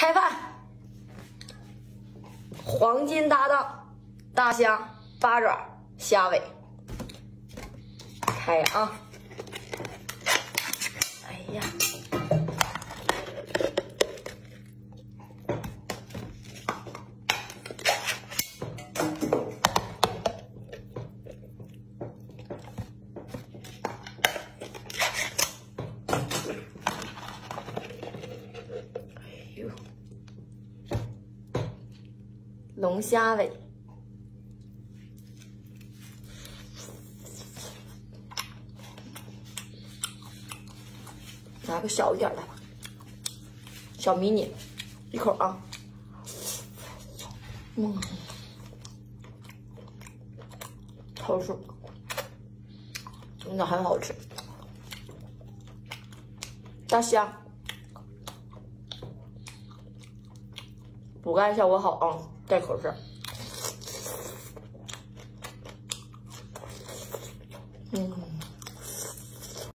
开饭，黄金搭档，大虾、八爪、虾尾，开啊！哎呀，龙虾尾，拿个小一点的吧，小迷你，一口啊，好吃，真的很好吃。大虾，补钙效果好啊，带口吃。